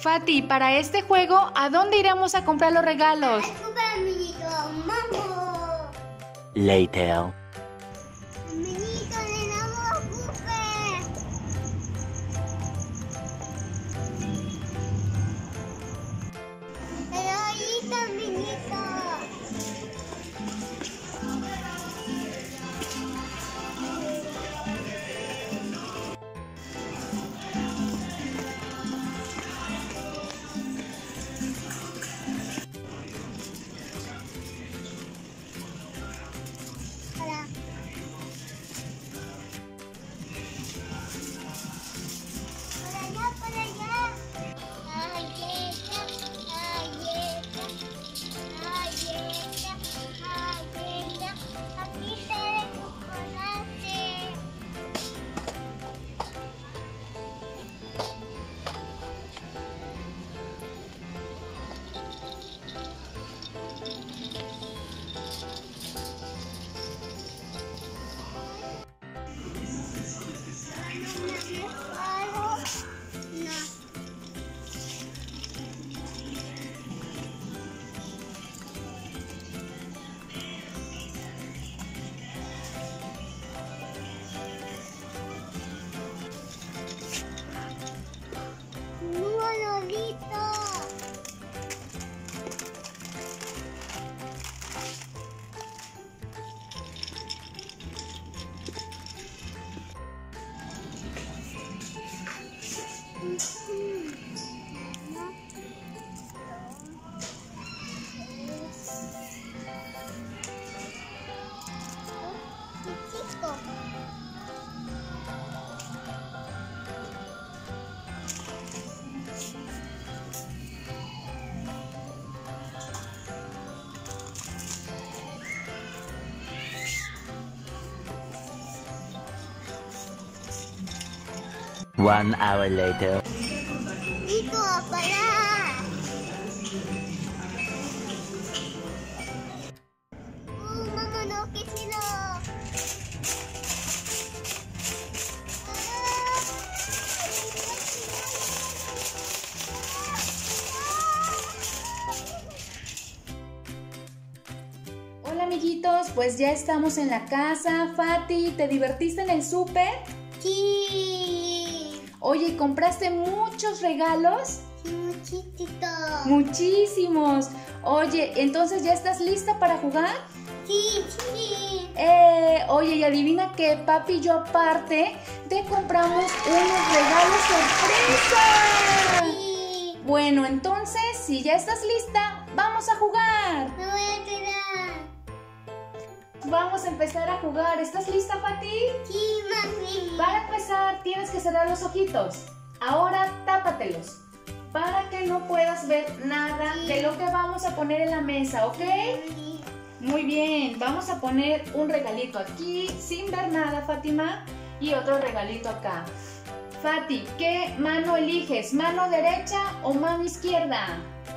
Fati, para este juego, ¿a dónde iremos a comprar los regalos? Al super amiguito, mambo. Later. Amiguito, le damos buffet. Pero ahorita, amiguito. Hola. Por allá, por allá. Galleta, galleta, galleta, galleta. Aquí está el chocolate. No. Lolito. Chico. One hour later. Chico, para. Mamá, no, que si no. Hola amiguitos, pues ya estamos en la casa. Fati, ¿te divertiste en el súper? Sí. Oye, ¿compraste muchos regalos? Sí, muchitito. Muchísimos. Oye, ¿entonces ya estás lista para jugar? Sí, sí. Oye, y adivina que papi y yo aparte te compramos unos regalos sorpresa. Sí. Bueno, entonces, si ya estás lista, vamos a jugar. Me voy a quedar. Vamos a empezar a jugar. ¿Estás lista, Fati? Sí, mami. Para empezar, tienes que cerrar los ojitos. Ahora tápatelos para que no puedas ver nada de lo que vamos a poner en la mesa, ¿ok? Sí. Muy bien, vamos a poner un regalito aquí sin ver nada, Fátima, y otro regalito acá. Fati, ¿qué mano eliges? ¿Mano derecha o mano izquierda?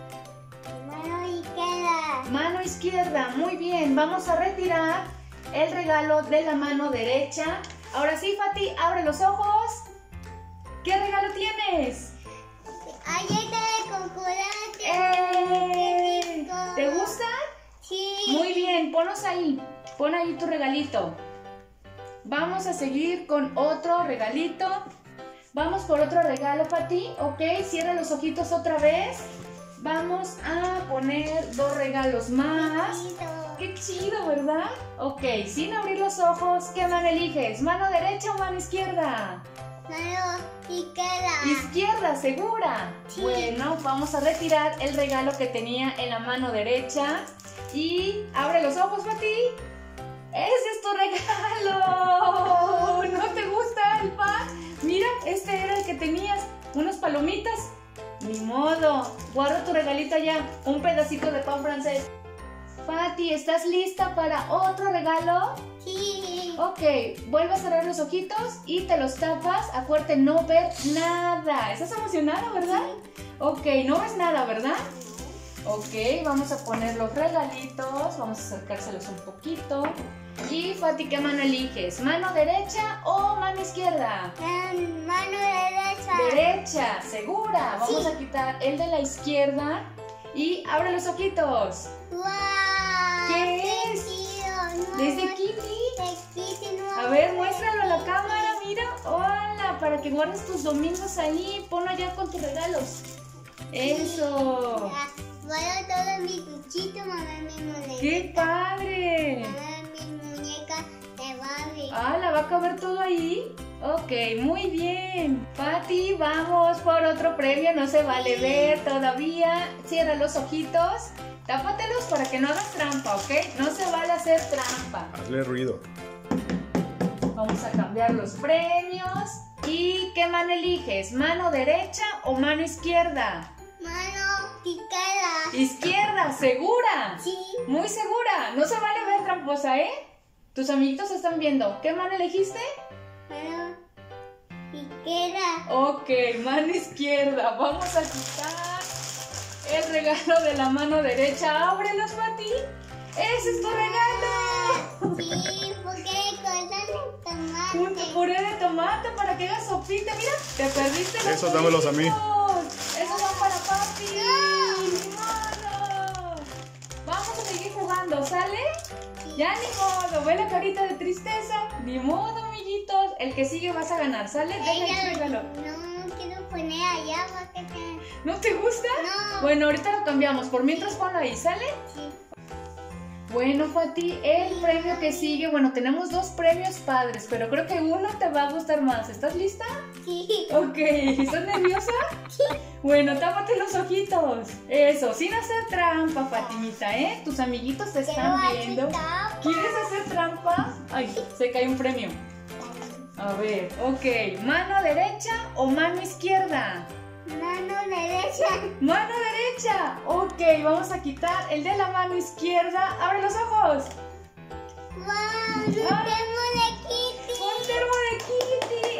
Mano izquierda. Mano izquierda, muy bien. Vamos a retirar el regalo de la mano derecha. Ahora sí, Fati, abre los ojos. ¿Qué regalo tienes? Galleta de chocolate. ¡Eh! ¡Qué rico! ¿Te gusta? Sí. Muy bien, ponlos ahí. Pon ahí tu regalito. Vamos a seguir con otro regalito. Vamos por otro regalo, Fati. Ok, cierra los ojitos otra vez. Vamos a poner dos regalos más. Qué chido, ¿verdad? Ok, sin abrir los ojos, ¿qué mano eliges? ¿Mano derecha o mano izquierda? Mano izquierda. Izquierda, ¿segura? Sí. Bueno, vamos a retirar el regalo que tenía en la mano derecha. Y abre los ojos, Fati. ¡Ese es tu regalo! ¿No te gusta el pan? Mira, este era el que tenías. Unas palomitas. Ni modo. Guarda tu regalito allá. Un pedacito de pan francés. Fati, ¿estás lista para otro regalo? Sí. Ok, vuelve a cerrar los ojitos y te los tapas. Acuérdate no ver nada. ¿Estás emocionada, verdad? Ok, no ves nada, ¿verdad? Ok, vamos a poner los regalitos. Vamos a acercárselos un poquito. Y Fati, ¿qué mano eliges? ¿Mano derecha o mano izquierda? Mano derecha. Derecha, segura. Vamos a quitar el de la izquierda y abre los ojitos. ¡Wow! ¿Qué es? ¿Desde Kitty? A ver, muéstralo a la cámara, mira. Hola, para que guardes tus domingos ahí. Ponlo allá con tus regalos. Eso. Guardo todo mi cuchito, mamá, mi muñeca. ¡Qué padre! Mamá, mi muñeca de Barbie. Ah, ¿la va a caber todo ahí? Ok, muy bien. Pati, vamos por otro premio. No se vale ver todavía. Cierra los ojitos. Tápatelos para que no hagas trampa, ¿ok? No se vale hacer trampa. Hazle ruido. Vamos a cambiar los premios. ¿Y qué mano eliges? ¿Mano derecha o mano izquierda? Mano izquierda. Izquierda, ¿segura? Sí. Muy segura. No se vale ver tramposa, ¿eh? Tus amiguitos están viendo. ¿Qué mano elegiste? Mano izquierda. Ok, mano izquierda. Vamos a quitar el regalo de la mano derecha. ¡Ábrelos, Pati! ¡Ese es tu regalo! Sí, porque cortan el tomate. Un puré de tomate para que hagas sopita. Mira, te perdiste los Esos dámelos a mí. puritos. Esos son para papi. No. ¡Ni modo! Vamos a seguir jugando, ¿sale? Ya ni modo. Ve la carita de tristeza. Ni modo, amiguitos. El que sigue vas a ganar, ¿sale? Deja el regalo. No quiero poner allá porque te... ¿No te gusta? No. Bueno, ahorita lo cambiamos. Por mientras ponlo ahí, ¿sale? Sí. Bueno, Pati, el premio que sigue, bueno, tenemos dos premios padres, pero creo que uno te va a gustar más. ¿Estás lista? Sí. Ok, ¿estás nerviosa? Sí. Bueno, tápate los ojitos. Eso, sin hacer trampa, Fatimita, ¿eh? Tus amiguitos te están viendo. ¿Quieres hacer trampa? Ay, se cae un premio. A ver, ok, ¿mano derecha o mano izquierda? Mano derecha. ¡Mano derecha! Ok, vamos a quitar el de la mano izquierda. ¡Abre los ojos! ¡Wow! ¡Un Ah. termo de Kitty! ¡Un termo de Kitty!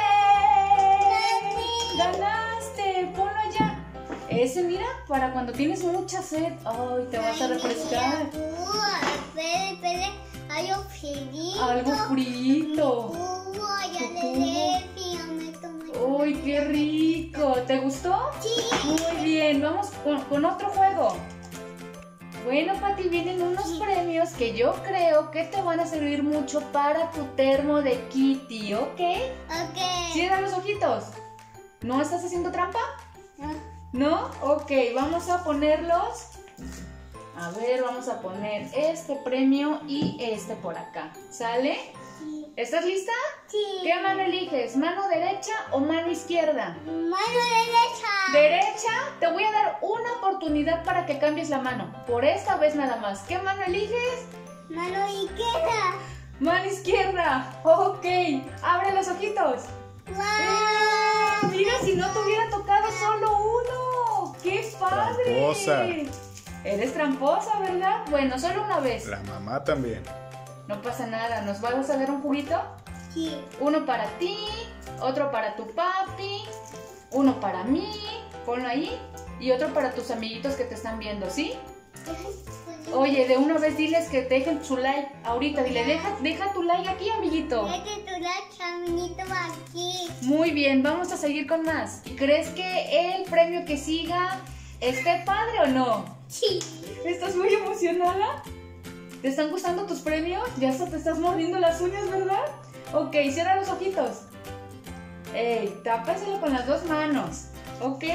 ¡Eh! ¡Ganaste! Ponlo allá. Ese, mira, para cuando tienes mucha sed. ¡Ay, te vas a refrescar! Espera, algo frito. Algo frito. Ya Tu le cubo. dije, ya me tomé. ¡Uy, qué rico! ¿Te gustó? Sí. Muy bien, vamos con otro juego. Bueno, Pati, vienen unos premios que yo creo que te van a servir mucho para tu termo de Kitty, ¿ok? Ok. Cierra los ojitos. ¿No estás haciendo trampa? No. ¿No? Ok, vamos a ponerlos. A ver, vamos a poner este premio y este por acá. ¿Sale? Sí. ¿Estás lista? Sí. ¿Qué mano eliges? ¿Mano derecha o mano izquierda? Mano derecha. Derecha, te voy a dar una oportunidad para que cambies la mano. Por esta vez nada más. ¿Qué mano eliges? Mano izquierda. Mano izquierda. Ok, abre los ojitos. ¡Wow! Mira, si no te hubiera tocado solo uno. ¡Qué padre! Tramposa. Eres tramposa, ¿verdad? Bueno, solo una vez. La mamá también. No pasa nada. ¿Nos vas a dar un juguito? Sí. Uno para ti, otro para tu papi, uno para mí, ponlo ahí, y otro para tus amiguitos que te están viendo, ¿sí? Oye, de una vez diles que te dejen su like ahorita, dile, deja tu like aquí, amiguito. Deje tu like, caminito aquí. Muy bien, vamos a seguir con más. ¿Crees que el premio que siga esté padre o no? Sí. ¿Estás muy emocionada? ¿Te están gustando tus premios? Ya hasta te estás mordiendo las uñas, ¿verdad? Ok, cierra los ojitos. Ey, tápaselo con las dos manos. ¿Ok?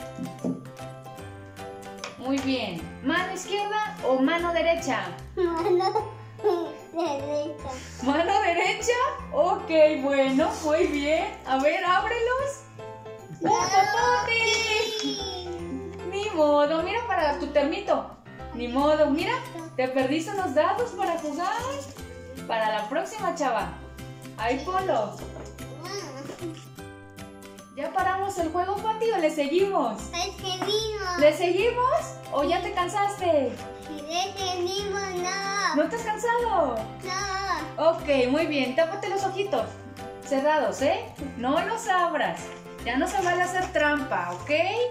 Muy bien. ¿Mano izquierda o mano derecha? Mano derecha. ¿Mano derecha? Ok, bueno, muy bien. A ver, ábrelos. ¡Un popote! Sí. Ni modo, mira para tu termito. Ni modo, mira, te perdiste unos dados para jugar. Para la próxima, chava. Ahí ponlo. ¿Ya paramos el juego, Pati, o le seguimos? Le seguimos. ¿Le seguimos o ya te cansaste? Le seguimos, no. ¿No te has cansado? No. Ok, muy bien, tápate los ojitos. Cerrados, ¿eh? No los abras. Ya no se vale hacer trampa, ¿ok?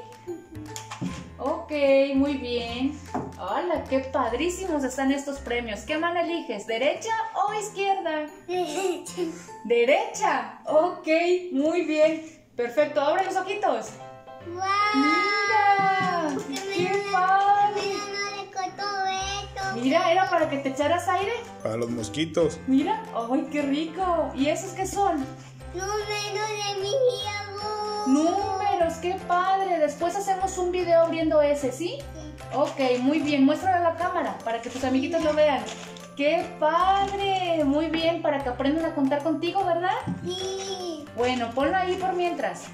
Ok, muy bien. ¡Hola, qué padrísimos están estos premios! ¿Qué mano eliges? ¿Derecha o izquierda? Derecha. ¡Derecha! Ok, muy bien. Perfecto, abre los ojitos. ¡Wow! ¡Mira! ¡Qué padre! Mira, no le cortó esto. Mira, era para que te echaras aire. Para los mosquitos. Mira, ¡ay, qué rico! ¿Y esos qué son? Número de mi hijo. Números, qué padre. Después hacemos un video abriendo ese, ¿sí? Ok, muy bien. Muéstralo a la cámara para que tus amiguitos lo vean. ¡Qué padre! Muy bien, para que aprendan a contar contigo, ¿verdad? Sí. Bueno, ponlo ahí por mientras.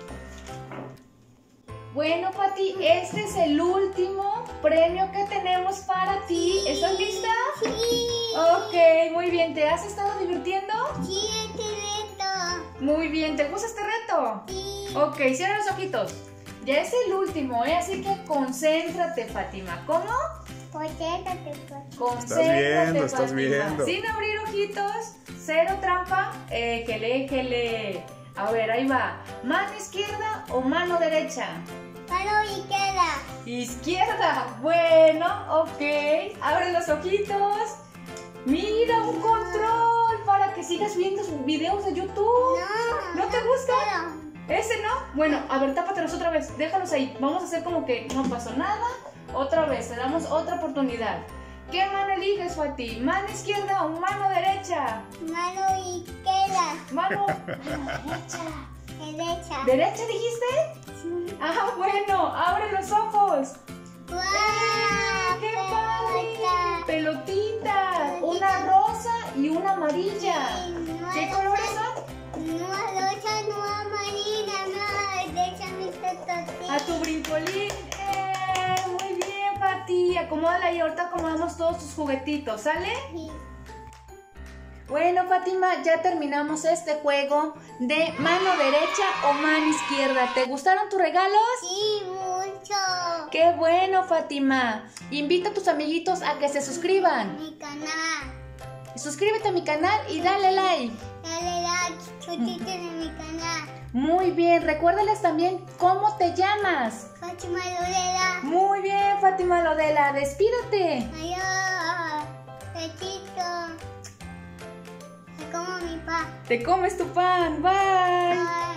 Bueno, Pati, este es el último premio que tenemos para ti. ¿Estás lista? Sí. Ok, muy bien. ¿Te has estado divirtiendo? Sí, este reto. Muy bien. ¿Te gusta este reto? Sí. Ok, cierra los ojitos. Ya es el último, ¿eh? Así que concéntrate, Fátima. ¿Cómo? Concéntrate, pues. Concéntrate, estás Fátima. viendo. Sin abrir ojitos, cero trampa. Éjele. A ver, ahí va. ¿Mano izquierda o mano derecha? Mano izquierda. Izquierda. Bueno, ok. Abre los ojitos. Mira, un control para que sigas viendo sus videos de YouTube. No. ¿No te gusta? No. ¿Ese no? Bueno, a ver, tápatelos otra vez. Déjalos ahí. Vamos a hacer como que no pasó nada. Otra vez, te damos otra oportunidad. ¿Qué mano eliges, Fati? ¿Mano izquierda o mano derecha? Mano izquierda. Mano derecha. Derecha. ¿Derecha dijiste? Sí. Ah, bueno, abre los ojos. ¡Guau! ¡Qué padre! Pelota. Pelotitas. Una rosa y una amarilla. ¿Qué colores son? No, rosa, no, amarilla, no. Derecha mi A tu brincolín. Muy bien, Pati. Acomódala y ahorita acomodamos todos tus juguetitos, ¿sale? Sí. Bueno, Fátima, ya terminamos este juego de mano derecha o mano izquierda. ¿Te gustaron tus regalos? Sí, mucho. ¡Qué bueno, Fátima! Invita a tus amiguitos a que se suscriban. Mi canal. Suscríbete a mi canal y dale like. Dale like, suscríbete en mi canal. Muy bien, recuérdales también cómo te llamas. Fátima Lorena. Muy bien, Fátima Lodela, despídete. Adiós. Besito. Me como mi pa. Te comes tu pan, bye. Bye.